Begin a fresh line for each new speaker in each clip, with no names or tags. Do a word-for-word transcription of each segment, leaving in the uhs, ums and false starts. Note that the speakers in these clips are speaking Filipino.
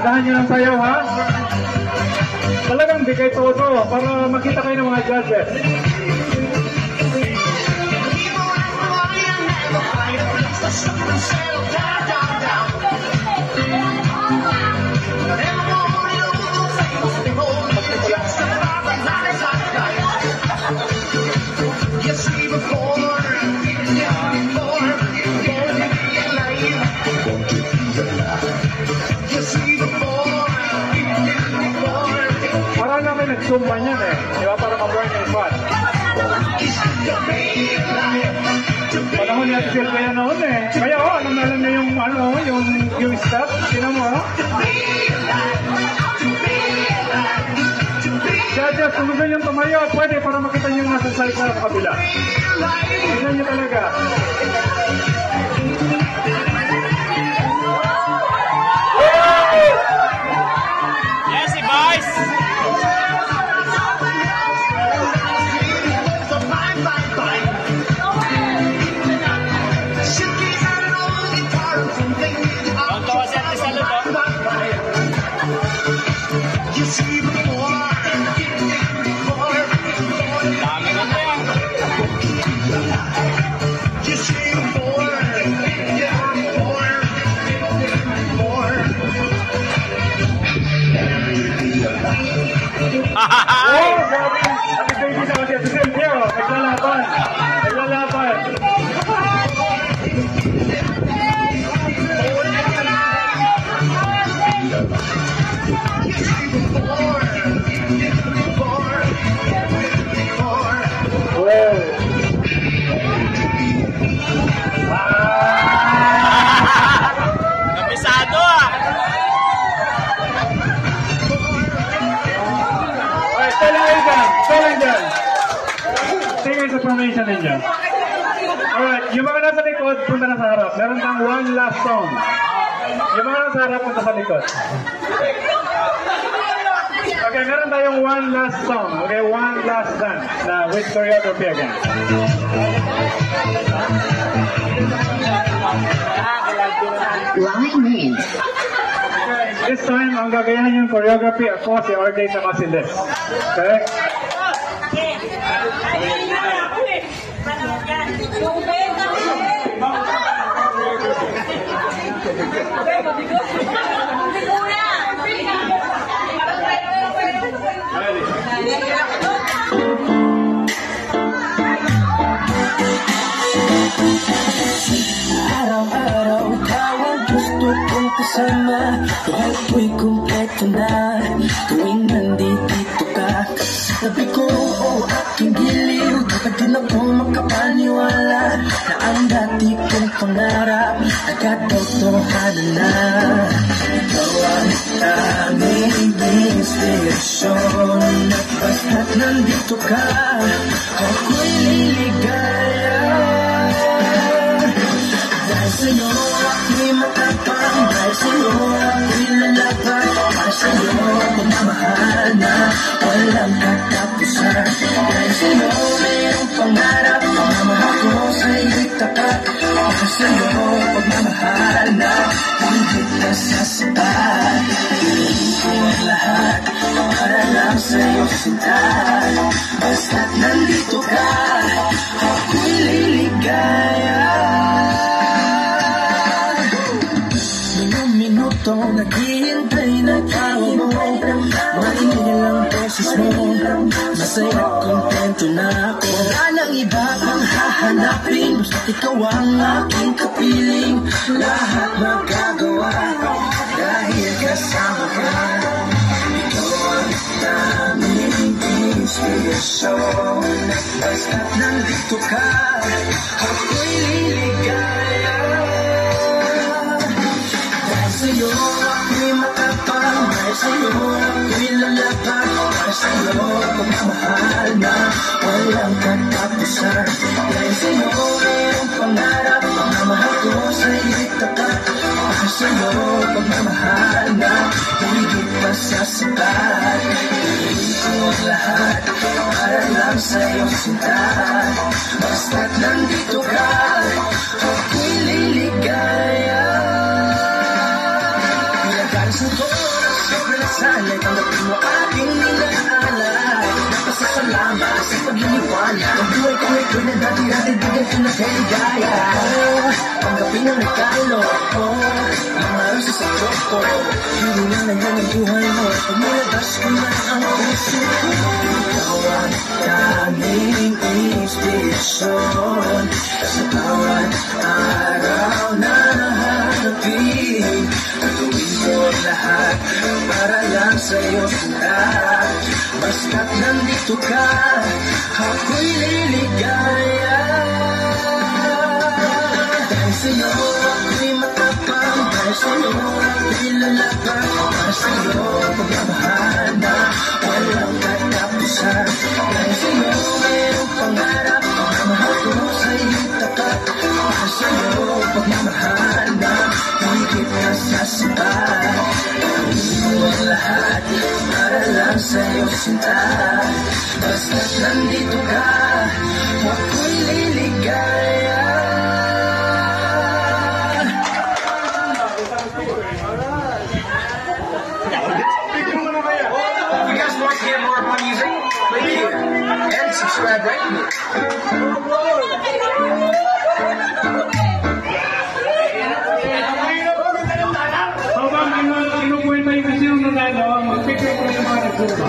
Dahan nyo ng sayaw, ha? Talagang bigay todo para makita kayo ng mga judges. Para namin nagsumba niyan eh. Di ba? Para ma-burn yung fat. Panahon niya si Silvia noon eh. Kaya oh, alam na alam niya yung ano, yung, yung step. Sino mo oh? Judges, kung gusto niyong tumayo, pwede para makita niyo yung nasa side na kabila. Tignan niyo talaga.
Yes, boys!
Oh, grabe! Ang baby na kasi si Silvia, naglalaban. Naglalaban.
Kabisado ah!
Stay lang dyan! Stay lang dyan! Stay kayo sa formation ninyo. Alright, yung mga nasa likod, punta na sa harap. Meron kang one last song. Yung mga nasa harap, punta sa likod. Okay, meron tayong one last song. Okay, one last dance na with choreography again.
Line means.
Okay, this time, ang gagayahan yung choreography ako si R J sa si Liz. Okay?
Araw-araw ikaw ang gusto kong kasama, kahit ko'y kumpleto na. Tuwing nandito ka, sabi ko oh aking giliw, dapat din ako makapaniwala na ang dati kong pangarap nagkatotohanan na. Ikaw ang aming inspirasyon, at basta't nandito ka, ako'y liligaya. Dahil sa'yo ako'y matapang, dahil sa'yo ako'y lalaban, dahil sa'yo ako'y mamahal na walang katapusan. Dahil sa'yo mayroong pangarap, mamahal ko sa'yo'y tapat. Dahil sa'yo pagmamahal na higit na sa sapat. Higit ko ang lahat para lang sa'yo sinta. Basta't nandito ka, ako'y liligaya. Naghihintay na tawag mo, marinig lang boses mo, masaya kontento na ako. Wala nang iba pang hahanapin, basta't ikaw ang aking kapiling. Lahat magagawa dahil kasama ka. Ikaw ang aming inspirasyon, basta't nandito ka, ako'y liligaya. Sa'yo ako'y matapang, dahil sa'yo ako'y lalaban, dahil sa'yo pagmamahal na walang katapusan. Dahil sa'yo mayroong pangarap, pagmamahal ko sa'yo'y tapat. Dahil sa'yo pagmamahal na higit pa sa sapat. Higit ko ang lahat para lang sa'yo sinta. Basta't nandito ka, ako'y liligaya. Sa Nagdati-dati bigyan ko na kay ligaya. Tanggapin ang regalo ko, mga roses sa choco. Hindi na nandiyan ang buhay mo, pag nilabas ko na ang puso ko. Ikaw ang tanging inspirasyon sa bawat araw na nahanapin. Gagawin ko ang lahat para lang sa'yo sila. Basta't nandito ka, ako'y liligaya. Dahil sa'yo ako'y matapang, dahil sa'yo ako'y lalaban, dahil sa'yo pagmamahal na walang katapusan. Dahil sa'yo mayroong pangarap, pagmamahal ko sa'yo tapat. Dahil sa'yo pagmamahal na higit na sa sapat. Gawin mo ang lahat para lang sa'yo sinta. Basta't nandito ka, ako'y liligaya.
If you guys want to hear more of my music, click here and subscribe right here.
Habang kinukwenta yung kasi yung nanalo, mag-picture ko yung mga nagsuba.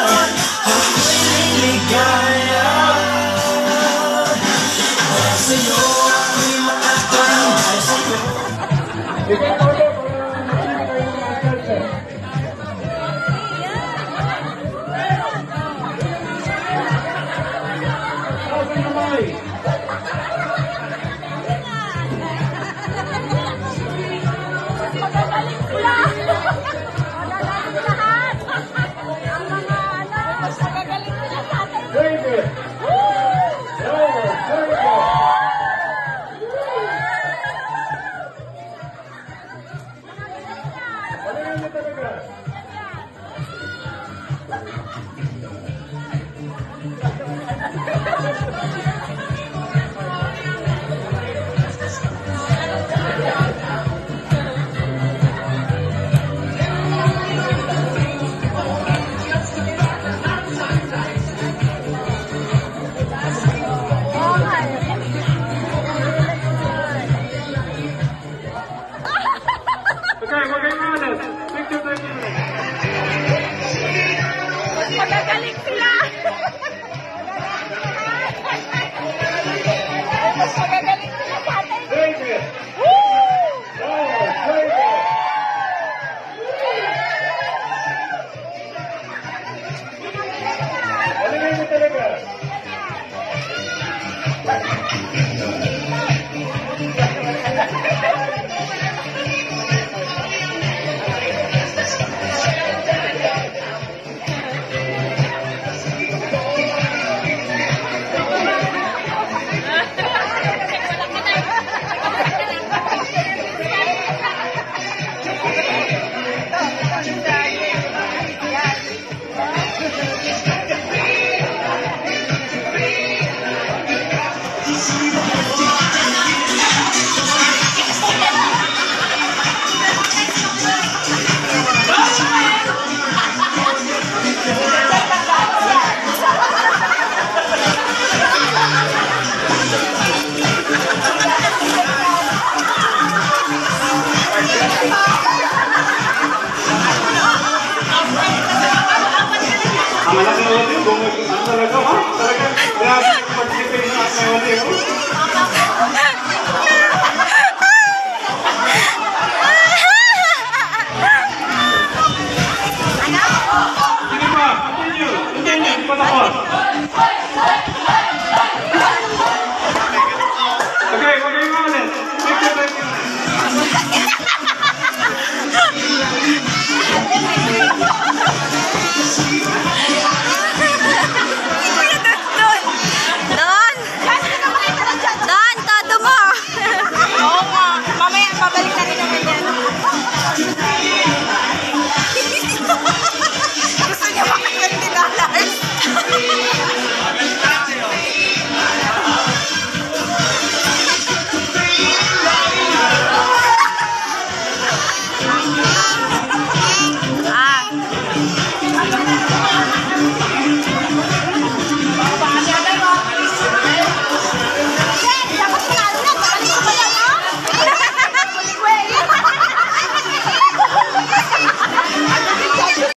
Señor.